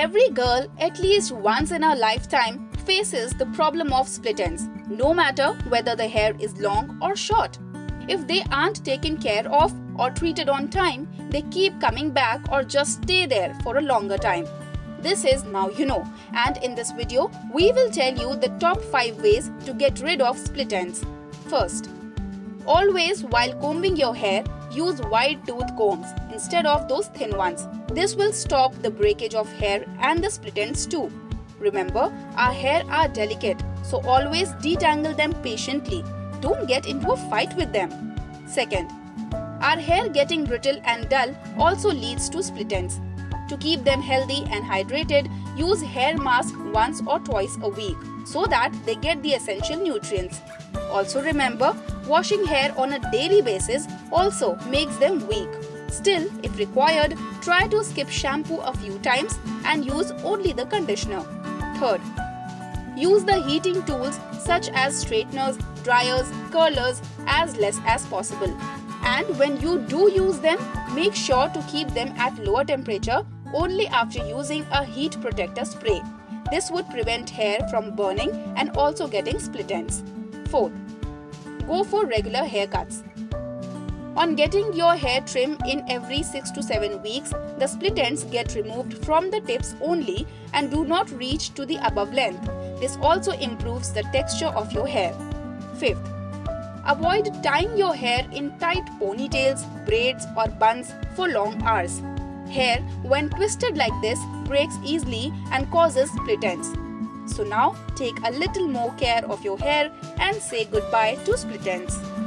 Every girl, at least once in her lifetime, faces the problem of split ends, no matter whether the hair is long or short. If they aren't taken care of or treated on time, they keep coming back or just stay there for a longer time. This is Now You Know, and in this video, we will tell you the top 5 ways to get rid of split ends. First, always while combing your hair, use wide tooth combs instead of those thin ones. This will stop the breakage of hair and the split ends too. Remember, our hair are delicate, so always detangle them patiently. Don't get into a fight with them. Second, our hair getting brittle and dull also leads to split ends. To keep them healthy and hydrated, use hair mask once or twice a week so that they get the essential nutrients. Also remember, washing hair on a daily basis also makes them weak. Still, if required, try to skip shampoo a few times and use only the conditioner. Third, use the heating tools such as straighteners, dryers, curlers as less as possible. And when you do use them, make sure to keep them at lower temperature only after using a heat protector spray. This would prevent hair from burning and also getting split ends. Fourth, go for regular haircuts. On getting your hair trimmed in every 6 to 7 weeks, the split ends get removed from the tips only and do not reach to the above length. This also improves the texture of your hair. Fifth, avoid tying your hair in tight ponytails, braids or buns for long hours. Hair, when twisted like this, breaks easily and causes split ends. So now, take a little more care of your hair and say goodbye to split ends.